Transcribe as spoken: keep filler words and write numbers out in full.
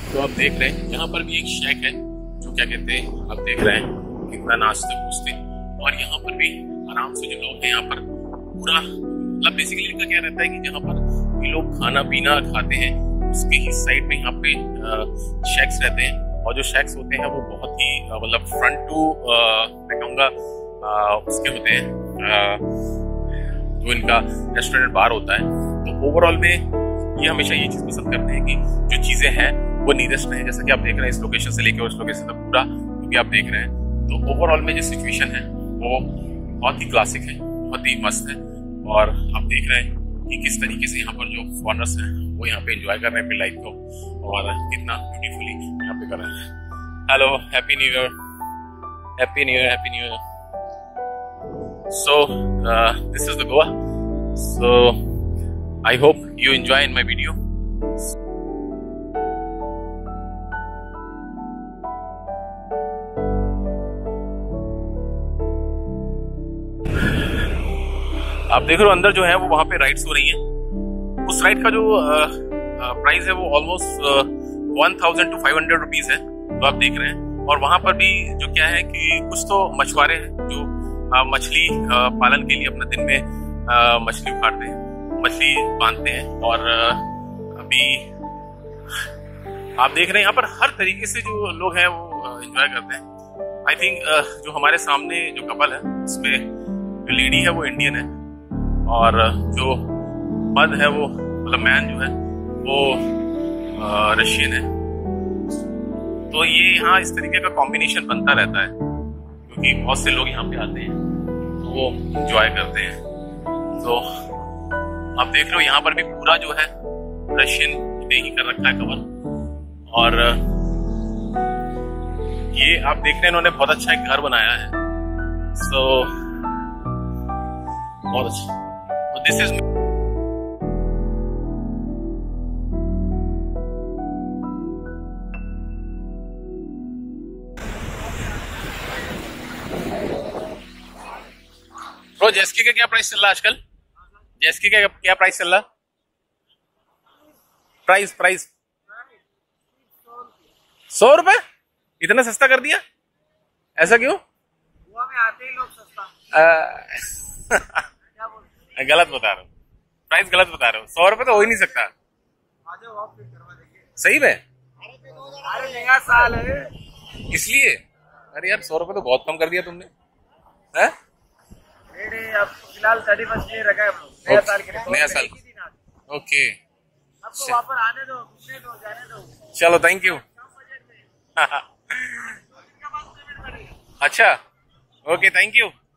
तो आप देख रहे हैं यहाँ पर भी एक शेक है जो क्या कहते हैं, आप देख रहे हैं कितना नाश्ते पूछते, और यहाँ पर भी आराम से जो लोग हैं यहाँ पर पूरा मतलब बेसिकली इनका क्या रहता है कि जहाँ पर ये लोग खाना पीना खाते हैं उसके ही साइड में यहाँ पे शेक्स रहते हैं, और जो शेक्स होते हैं वो बहुत ही मतलब फ्रंट टू मैं कहूँगा उसके होते हैं आ, जो इनका रेस्टोरेंट बार होता है। तो ओवरऑल में ये हमेशा ये चीज पसंद करते हैं कि जो चीजें हैं वो नीरेस्ट रहें, जैसा कि आप देख रहे हैं इस लोकेशन से लेकर उस लोकेशन तक पूरा क्योंकि आप देख रहे हैं। तो ओवरऑल में जो सिचुएशन है वो बहुत ही क्लासिक है, बहुत ही मस्त है, और आप देख रहे हैं कि किस तरीके से यहाँ पर जो फॉरेनर्स हैं वो यहाँ पे एंजॉय कर रहे हैं अपनी लाइफ को, और कितना ब्यूटीफुली यहाँ पे कर रहे हैं। Hello, happy new year, happy new year, happy new year. So uh, this is the Goa. So I hope you enjoy in my video. आप देख रहे हो अंदर जो है वो वहां पे राइड्स हो रही हैं। उस राइड का जो प्राइस है वो almost one thousand two five hundred rupees है, तो आप देख रहे हैं। और वहां पर भी जो क्या है कि कुछ तो मछुआरे हैं जो मछली पालन के लिए अपने दिन में मछली उखाड़ते हैं, मछली बांधते हैं, और अभी आप देख रहे हैं यहाँ पर हर तरीके से जो लोग हैं वो एंजॉय करते हैं। आई थिंक जो हमारे सामने जो कपल है इसमें जो लेडी है वो इंडियन है, और जो मर्द है वो मतलब मैन जो है वो रशियन है। तो ये यहाँ इस तरीके का कॉम्बिनेशन बनता रहता है क्योंकि बहुत से लोग यहाँ पे आते हैं तो वो एंजॉय करते हैं। तो आप देख रहे हो यहाँ पर भी पूरा जो है रशियन ने ही कर रखा है कवर, और ये आप देख रहे हैं इन्होंने बहुत अच्छा एक घर बनाया है। सो बहुत अच्छा। दिस इज ब्रो, जेस्की का क्या प्राइस चल रहा है आजकल? जेस्की का क्या प्राइस चल रहा? प्राइस प्राइस सौ रुपए? इतना सस्ता कर दिया, ऐसा क्यों? गोवा में आते ही लोग सस्ता। गलत बता रहे हो, प्राइस गलत बता रहे हो। सौ रुपए तो हो ही नहीं सकता। सही में? अरे नया साल है इसलिए। अरे यार सौ रुपए तो बहुत कम कर दिया तुमने। है अब फिलहाल थर्टी फर्स्ट डे रखा है नया साल के लिए। नया साल, ओके। आपको वापस आने दो, घूमने दो, जाने दो। चलो, थैंक यू। अच्छा, ओके, थैंक यू।